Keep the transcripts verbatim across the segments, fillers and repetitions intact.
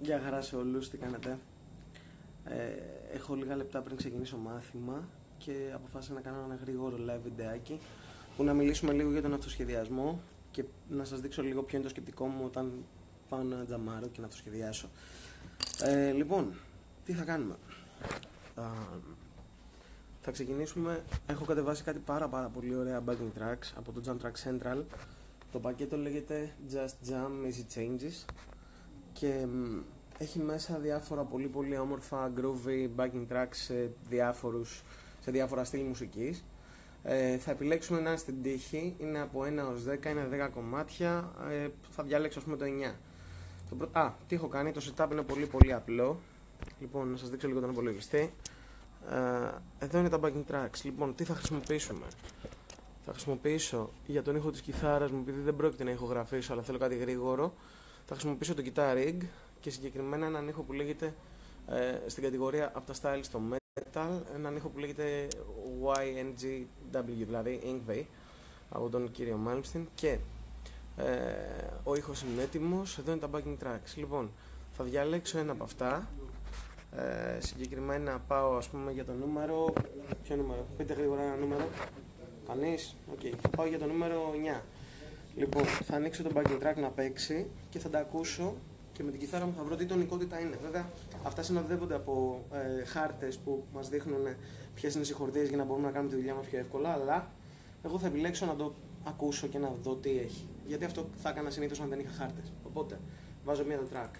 Γεια χαρά σε όλους, τι κάνετε? Ε, έχω λίγα λεπτά πριν ξεκινήσω μάθημα και αποφάσισα να κάνω ένα γρήγορο live βιντεάκι που να μιλήσουμε λίγο για τον αυτοσχεδιασμό και να σας δείξω λίγο ποιο είναι το σκεπτικό μου όταν πάω να τζαμάρω και να αυτοσχεδιάσω. Ε, λοιπόν, τι θα κάνουμε? Α, θα ξεκινήσουμε, έχω κατεβάσει κάτι πάρα πάρα πολύ ωραία backing tracks από το Jam Track Central. Το πακέτο λέγεται Just Jam Easy Changes και έχει μέσα διάφορα πολύ πολύ όμορφα groovy backing tracks σε, διάφορους, σε διάφορα στυλ μουσικής. Ε, θα επιλέξουμε ένα στην τύχη, είναι από ένα έως δέκα, είναι δέκα κομμάτια, ε, θα διαλέξω ας πούμε το εννιά. Το πρω... Α, τι έχω κάνει, το setup είναι πολύ πολύ απλό. Λοιπόν, να σας δείξω λίγο τον υπολογιστή. Ε, εδώ είναι τα backing tracks. Λοιπόν, τι θα χρησιμοποιήσουμε? Θα χρησιμοποιήσω για τον ήχο της κιθάρας μου, επειδή δεν πρόκειται να ηχογραφήσω αλλά θέλω κάτι γρήγορο. Θα χρησιμοποιήσω το Guitar Rig και συγκεκριμένα έναν ήχο που λέγεται ε, στην κατηγορία από τα styles στο metal, έναν ήχο που λέγεται Y N G W, δηλαδή Ingve, από τον κύριο Malmsteen. Και ε, ο ήχος είναι έτοιμος, εδώ είναι τα backing tracks. Λοιπόν, θα διαλέξω ένα από αυτά. Ε, συγκεκριμένα πάω ας πούμε για το νούμερο. Ποιο νούμερο? Πείτε γρήγορα ένα νούμερο. Κανείς? Οκ. Okay. Θα πάω για το νούμερο εννιά. Λοιπόν, θα ανοίξω το backing track να παίξει και θα τα ακούσω και με την κιθάρα μου θα βρω τι τονικότητα είναι. Βέβαια, αυτά συνοδεύονται από ε, χάρτες που μας δείχνουν ποιες είναι οι συγχορδίες για να μπορούμε να κάνουμε τη δουλειά μας πιο εύκολα. Αλλά εγώ θα επιλέξω να το ακούσω και να δω τι έχει. Γιατί αυτό θα έκανα συνήθως αν δεν είχα χάρτες. Οπότε, βάζω μία το track.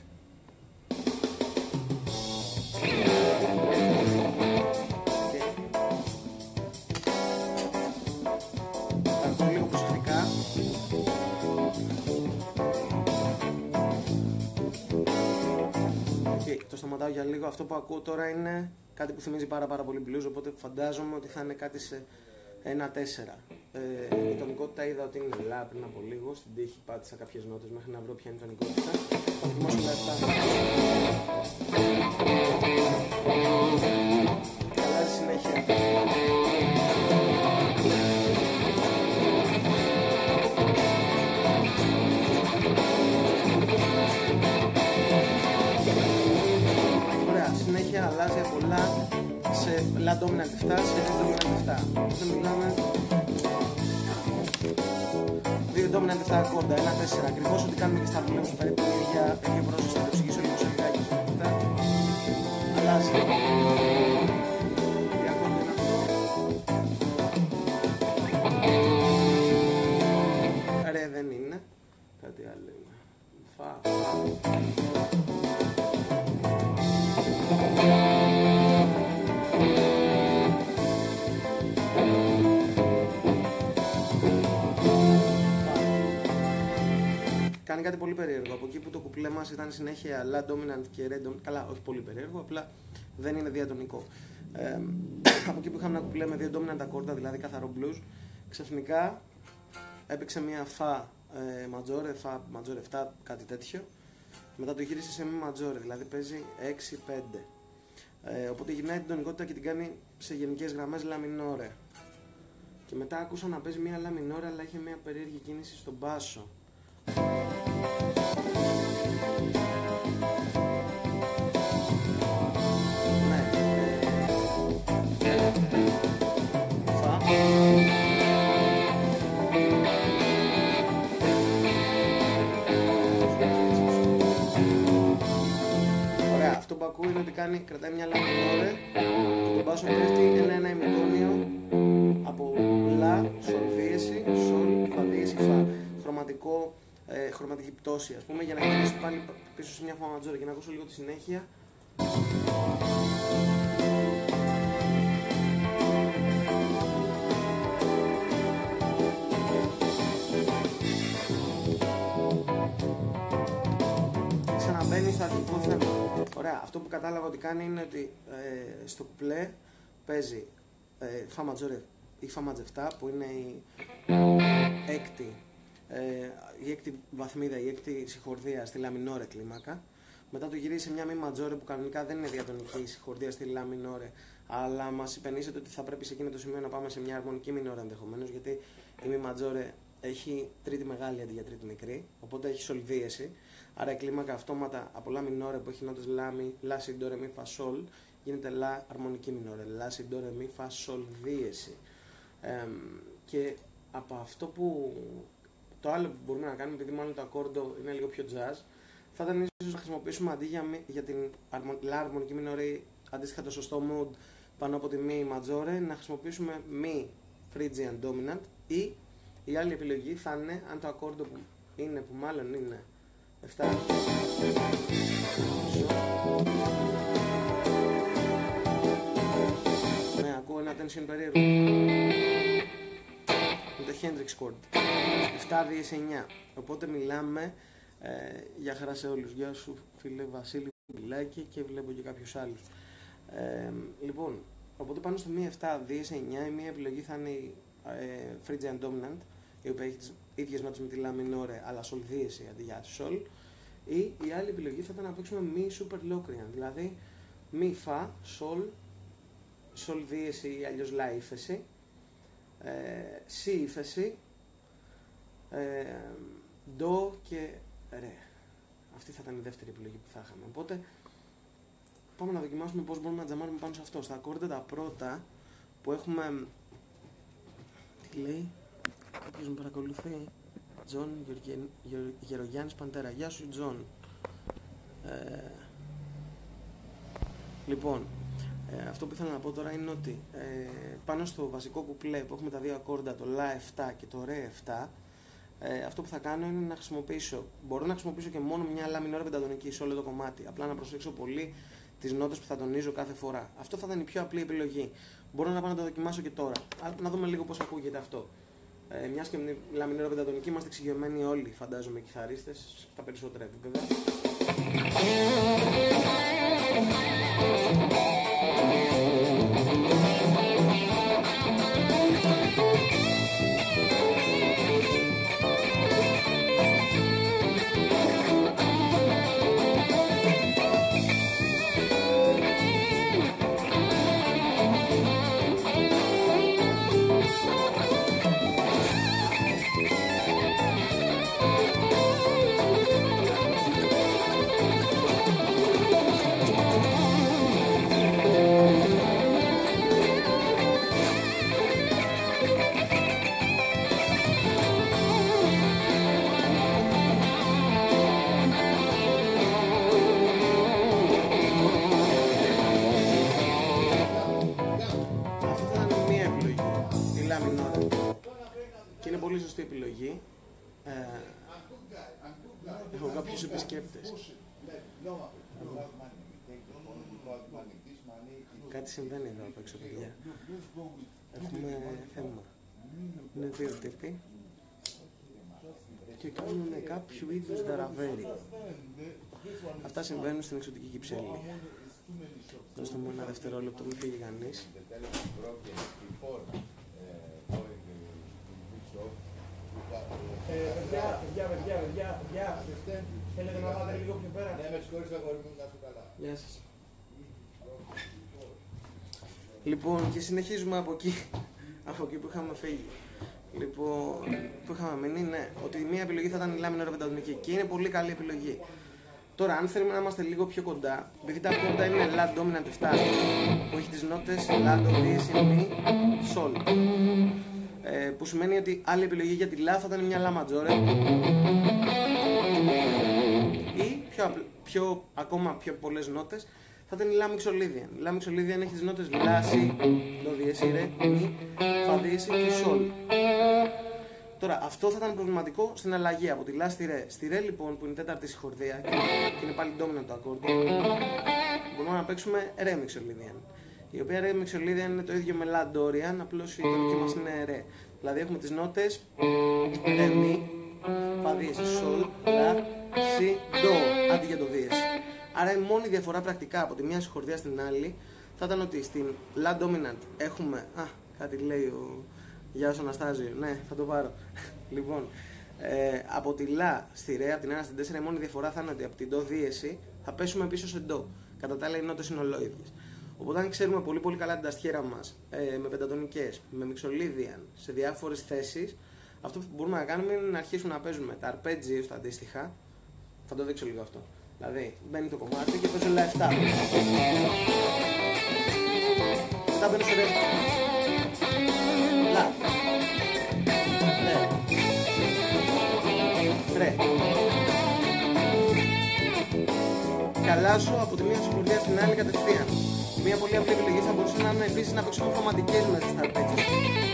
Το σταματάω για λίγο. Αυτό που ακούω τώρα είναι κάτι που θυμίζει πάρα πάρα πολύ blues, οπότε φαντάζομαι ότι θα είναι κάτι σε ένα τέσσερα. Ε, η τονικότητα είδα ότι είναι λα πριν από λίγο, στην τύχη πάτησα κάποιες νότες μέχρι να βρω ποια είναι η τονικότητα. Θα δοκιμάσω τα επτά. Αλλάζει συνέχεια. Συνέχεια αλλάζει από La σε La dominant επτά σε Re dominant επτά. Οπότε μιλάμε δύο dominant επτά ακόρντα, ένα τέσσερα. Ακριβώς ό,τι κάνουμε και στα βιβλία μου περίπου για ίδιο πρόσθεση. Θα το εξηγήσω λίγο σε λιγάκι. Αλλάζει. Τι ακόρντα είναι αυτό? Ρε δεν είναι. Κάτι άλλο είναι. Φα, φα. Κάνει κάτι πολύ περίεργο. Από εκεί που το κουπλέ μας ήταν συνέχεια La dominant και Re dominant, καλά, όχι πολύ περίεργο, απλά δεν είναι διατονικό. Ε, από εκεί που είχαμε ένα κουπλέ με δύο dominant ακόρτα, δηλαδή καθαρό blues, ξαφνικά έπαιξε μια Fa ε, majore, Fa majore επτά, κάτι τέτοιο. Μετά το γύρισε σε Mi majore, δηλαδή παίζει έξι πέντε. Ε, οπότε γυρνάει την τονικότητα και την κάνει σε γενικές γραμμές La minore. Και μετά άκουσα να παίζει μια La minore, αλλά είχε μια περίεργη κίνηση στον μπάσο. Ναι, ε, Φα. Ωραία, αυτό που ακούω είναι ότι κάνει, κρατάει μια La minore και τον μπάσο πέφτει ένα-ένα ημιτόνιο από La, Sol δίεση, Sol, Fa δίεση, Fa. Χρωματικό, ε, χρωματική πτώση, ας πούμε, για να γυρίσει πάλι πίσω σε μια Fa majore και να ακούσω λίγο τη συνέχεια. Ξαναμπαίνει στο αρχικό θέμα. Ωραία, αυτό που κατάλαβα ότι κάνει είναι ότι ε, στο κουπλέ παίζει ε, Fa majore ή Fa major επτά που είναι η έκτη, ε, η έκτη βαθμίδα, η έκτη συγχορδία στη La minore κλίμακα. Μετά το γυρίζει σε μια Mi majore που κανονικά δεν είναι διατονική συγχορδία στη La minore, αλλά μας υπενήσεται ότι θα πρέπει σε εκείνο το σημείο να πάμε σε μια αρμονική minore ενδεχομένως, γιατί η Mi majore έχει τρίτη μεγάλη αντί για τρίτη μικρή, οπότε έχει Sol δίεση. Άρα η κλίμακα αυτόματα από λα μινόρε που έχει νότες λα, μι, λα, σι, ντο, ρε, μι, φα, σολ, γίνεται λα αρμονική μινόρε. Λα, σι, ντο, ρε, μι, φα, σολ, δίεση. Ε, και από αυτό που το άλλο που μπορούμε να κάνουμε, επειδή μάλλον το ακόρντο είναι λίγο πιο jazz, θα ήταν ίσως να χρησιμοποιήσουμε αντί για, για την λα αρμονική μινόρε, αντίστοιχα το σωστό mood πάνω από τη μη ματζόρε, να χρησιμοποιήσουμε μη Phrygian dominant, ή η άλλη επιλογή θα είναι, αν το ακόρντο που είναι, που μάλλον είναι εφτά, ναι, ακούω ένα tension περίεργο, είναι το Hendrix chord, εφτά δίεση εννιά, οπότε μιλάμε ε, για χαρά σε όλους. Γεια σου φίλε Βασίλη Μιλάκη, και βλέπω και κάποιους άλλους. Ε, λοιπόν, οπότε πάνω στο μη εφτά δίεση εννιά η μία επιλογή θα είναι η ε, Phrygian dominant, η οποία έχει τις ίδιες νότες με τη λα μινόρε, αλλά σολ δίεση αντί για σολ. Ή η άλλη επιλογή θα ήταν να παίξουμε μη super locrian, δηλαδή μη φα, σολ, σολ δίεση ή αλλιώς λα ύφεση, ε, σι ύφεση, ε, ντο και ρε. Αυτή θα ήταν η δεύτερη επιλογή που θα είχαμε. Οπότε πάμε να δοκιμάσουμε πώς μπορούμε να τζαμάρουμε πάνω σε αυτό. Στα ακόρντα τα πρώτα που έχουμε. Τι λέει, κάποιος με παρακολουθεί. Τζον Γερογιάννης Παντέρα. Γεια σου Τζον. Ε, λοιπόν, ε, αυτό που ήθελα να πω τώρα είναι ότι ε, πάνω στο βασικό κουπλέ που έχουμε τα δύο ακόρντα, το λα εφτά και το ρε εφτά, ε, αυτό που θα κάνω είναι να χρησιμοποιήσω, μπορώ να χρησιμοποιήσω και μόνο μια λα μινόρε πεντατονική σε όλο το κομμάτι, απλά να προσέξω πολύ τις νότες που θα τονίζω κάθε φορά. Αυτό θα ήταν η πιο απλή επιλογή. Μπορώ να πάω να το δοκιμάσω και τώρα. Να δούμε λίγο πώς ακούγεται αυτό. Ε, μιας και με λα μινόρε πεντατονική είμαστε εξοικειωμένοι όλοι, φαντάζομαι, οι κιθαρίστες, στα περισσότερα επίπεδα. Επιλογή. Ε, έχω κάποιους επισκέπτες. Κάτι συμβαίνει εδώ απ' έξω, παιδιά. Έχουμε θέμα. Είναι δύο τύποι και κάνουν κάποιο είδους δαραβέρι. Αυτά συμβαίνουν στην εξωτική Κυψέλη. Δώστε μου ένα δευτερόλεπτο, μην φύγει κανείς. Παιδιά, παιδιά, παιδιά, παιδιά, παιδιά, θέλετε να πάτε λίγο πιο πέρα? Ναι, με συγχωρείτε, αγόρι μου, να είσαι καλά. Γεια σας. Λοιπόν, και συνεχίζουμε από εκεί, από εκεί που είχαμε φύγει. Λοιπόν, που είχαμε μείνει, ναι, ότι η μία επιλογή θα ήταν η λα μινόρε πεντατονική και είναι πολύ καλή επιλογή. Τώρα, αν θέλουμε να είμαστε λίγο πιο κοντά, επειδή τα ακόρντα είναι λα dominant εφτά, που έχει τις νότες λα, ντο, δίεση, μη, σολ. Ε, που σημαίνει ότι άλλη επιλογή για τη λα θα ήταν μια λα ματζόρε ή πιο, πιο, ακόμα πιο πολλές νότες θα ήταν η λα μιξολίδιαν. Η λα μιξολίδιαν έχει τις νότες λα, σι, ντο, διέση, ρε, μη, φα, διέση και σολ. Τώρα αυτό θα ήταν προβληματικό στην αλλαγή από τη λα στη ρε. Στη ρε λοιπόν που είναι η τέταρτη συγχορδία και είναι πάλι dominant το ακόρντο, μπορούμε να παίξουμε ρε μιξολίδιαν. Η οποία ρε μιξολίδιαν είναι το ίδιο με λα ντόριαν, απλώς η τονική μας είναι ρε. Δηλαδή έχουμε τις νότες ρε, μη, φα, διέση, σολ, λα, σι, ντο, αντί για το διέση. Άρα η μόνη διαφορά πρακτικά από τη μία συγχορδία στην άλλη θα ήταν ότι στην λα dominant έχουμε, α, κάτι λέει ο Γεια σου Αναστάζιο, ναι, θα το πάρω. Λοιπόν, ε, από τη λα στη ρε, από την ένα στην τέσσερα, η μόνη διαφορά θα είναι ότι από την ντο δίεση θα πέσουμε πίσω σε ντο. Κατά τα άλλα οι νότες είναι ολόιδιες. Οπότε αν ξέρουμε πολύ πολύ καλά την ταστιέρα μας, ε, με πεντατονικές, με μιξολίδιαν, σε διάφορες θέσεις, αυτό που μπορούμε να κάνουμε είναι να αρχίσουμε να παίζουμε τα αρπέτζιο στα αντίστοιχα, Θα το δείξω λίγο αυτό. Δηλαδή, μπαίνει το κομμάτι και παίζω λα εφτά. Μετά μπαίνω στο ρε. Λα. Ρε. Ρε. Και αλλάζω από τη μία συγχωρία στην άλλη κατευθείαν. Μια πολύ απλή επιλογή θα μπορούσε να είναι επίσης να παίξω χρωματικές μέσα στα αρπέτζια.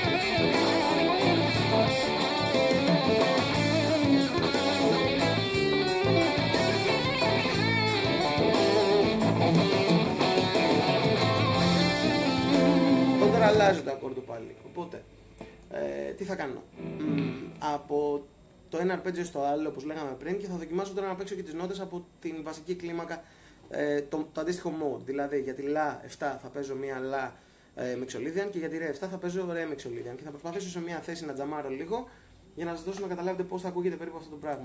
Τώρα αλλάζει το ακόρντο πάλι. Οπότε, ε, τι θα κάνω. Mm, από το ένα αρπέτζιο στο άλλο, όπως λέγαμε πριν, και θα δοκιμάσω τώρα να παίξω και τις νότες από την βασική κλίμακα, ε, το, το αντίστοιχο mode. Δηλαδή, για τη λα εφτά θα παίζω μια λα ε, με ξολίδιαν και για τη ρε εφτά θα παίζω ρε με ξολίδιαν. Και θα προσπαθήσω σε μια θέση να τζαμάρω λίγο για να σας δώσω να καταλάβετε πώς θα ακούγεται περίπου αυτό το πράγμα.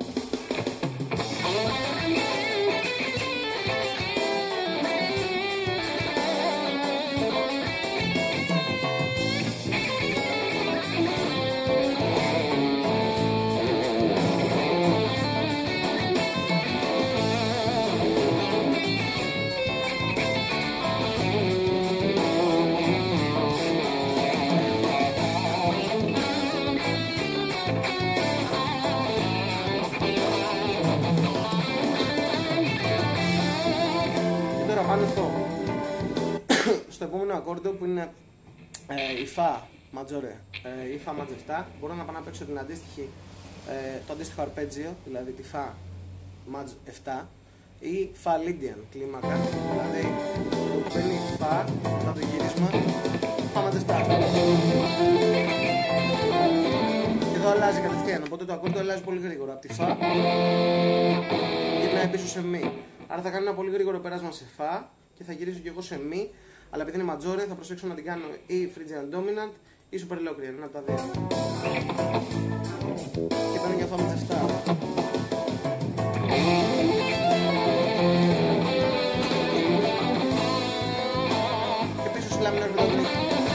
Πάνω στο, στο επόμενο ακόρντο που είναι ε, η φα ματζόρε, ε, η φα ματζ εφτά, μπορώ να πάω να παίξω την αντίστοιχη, ε, το αντίστοιχο αρπέτζιο, δηλαδή τη φα ματζ εφτά ή φα λίντιαν κλίμακα, δηλαδή το παίρνει φα, μετά το γύρισμα, φα ματζ εφτά. Και εδώ αλλάζει κατευθείαν, οπότε το ακόρντο αλλάζει πολύ γρήγορα, από τη φα γυρνάει πίσω σε μη. Άρα θα κάνω ένα πολύ γρήγορο περάσμα σε φα και θα γυρίσω και εγώ σε μη, αλλά επειδή είναι ματζόρε θα προσέξω να την κάνω ή Phrygian dominant ή super locrian, ένα από τα δύο. Και παίρνω για φα ματζ εφτά. Και πίσω στη λάμινα ρεβενταδονική.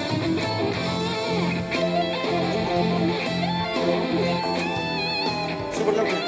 Super locrian.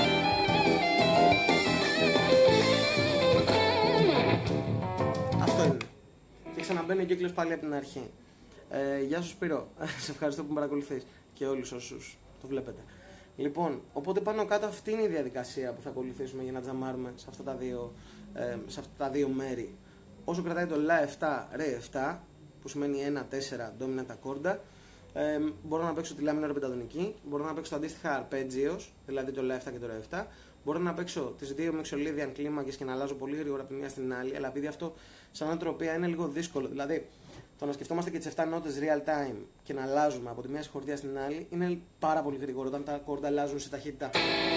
Ξαναμπαίνει ο κύκλος πάλι από την αρχή. Ε, γεια σου Σπύρο, σε ευχαριστώ που με παρακολουθείς και όλους όσους το βλέπετε. Λοιπόν, οπότε πάνω κάτω αυτή είναι η διαδικασία που θα ακολουθήσουμε για να τζαμάρουμε σε αυτά τα δύο, ε, σε αυτά τα δύο μέρη. Όσο κρατάει το λα εφτά, ρε εφτά, που σημαίνει ένα τέσσερα dominant ακόρντα, ε, μπορώ να παίξω τη λα minor πενταδονική, μπορώ να παίξω τα αντίστοιχα αρπέτζιος, δηλαδή το λα εφτά και το ρε εφτά, μπορώ να παίξω τις δύο μεξολίδιαν κλίμακες και να αλλάζω πολύ γρήγορα από τη μία στην άλλη, αλλά επειδή αυτό σαν νοοτροπία είναι λίγο δύσκολο, δηλαδή το να σκεφτόμαστε και τις εφτά νότες real time και να αλλάζουμε από τη μία συγχορδία στην άλλη είναι πάρα πολύ γρήγορο όταν τα ακόρντα αλλάζουν σε ταχύτητα.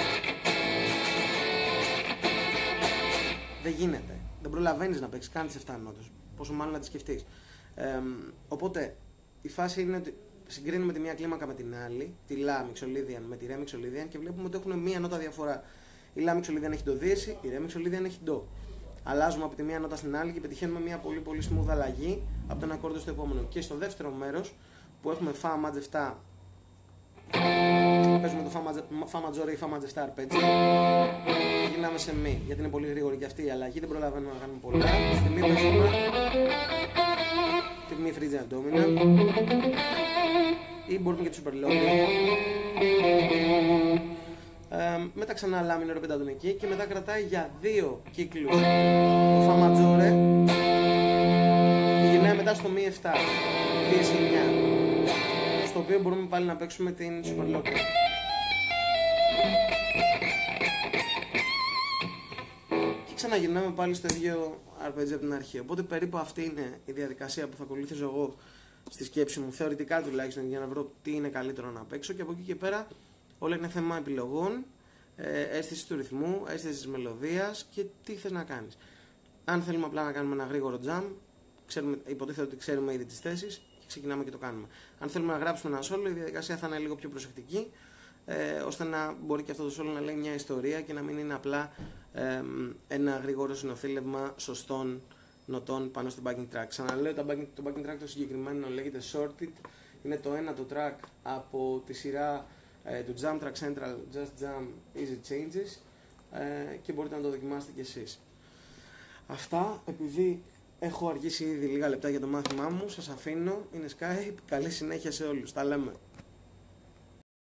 Δεν γίνεται. Δεν προλαβαίνεις να παίξεις καν τις εφτά νότες, πόσο μάλλον να τις σκεφτείς. Ε, οπότε η φάση είναι ότι συγκρίνουμε τη μία κλίμακα με την άλλη, τη λα μεξολίδιαν με τη ρε μεξολίδιαν και βλέπουμε ότι έχουν μία νότα διαφορά. Η λα μεξολίδιαν έχει το δίεση, η ρε μεξολίδιαν έχει το. Αλλάζουμε από τη μία νότα στην άλλη και πετυχαίνουμε μια πολύ πολύ smooth αλλαγή από το ένα ακόρντο στο επόμενο. Και στο δεύτερο μέρος που έχουμε φα ματζ εφτά, παίζουμε το φα ματζόρε ή φα ματζ εφτά αρπέτζιο, γυρνάμε σε μη, γιατί είναι πολύ γρήγορη και αυτή η αλλαγή, δεν προλαβαίνουμε να κάνουμε πολλά. Στη μη παίζουμε τη μη Phrygian dominant ή μπορούμε και τη super locrian. Ε, μετά ξανά λα minor πενταδονική και μετά κρατάει για δύο κύκλους το φα ματζόρε και γυρνάει μετά στο μη εφτά, δίεση εννιά, στο οποίο μπορούμε πάλι να παίξουμε την super locrian. Και ξαναγυρνάμε πάλι στο ίδιο αρπέτζιο από την αρχή. Οπότε περίπου αυτή είναι η διαδικασία που θα ακολουθήσω εγώ στη σκέψη μου, θεωρητικά τουλάχιστον, για να βρω τι είναι καλύτερο να παίξω, και από εκεί και πέρα όλα είναι θέμα επιλογών, ε, αίσθηση του ρυθμού, αίσθηση της μελωδίας και τι θες να κάνεις. Αν θέλουμε απλά να κάνουμε ένα γρήγορο jam, ξέρουμε, υποτίθεται ότι ξέρουμε ήδη τις θέσεις και ξεκινάμε και το κάνουμε. Αν θέλουμε να γράψουμε ένα solo, η διαδικασία θα είναι λίγο πιο προσεκτική, ε, ώστε να μπορεί και αυτό το solo να λέει μια ιστορία και να μην είναι απλά ε, ένα γρήγορο συνοθήλευμα σωστών νοτών πάνω στο backing track. Ξαναλέω, το backing, το backing track το συγκεκριμένο λέγεται Sorted, είναι το ένα το track από τη σειρά του Jam Track Central, Just Jam, Easy Changes. ε, και μπορείτε να το δοκιμάσετε κι εσείς. Αυτά, επειδή έχω αργήσει ήδη λίγα λεπτά για το μάθημά μου, σας αφήνω, είναι Skype, καλή συνέχεια σε όλους, τα λέμε.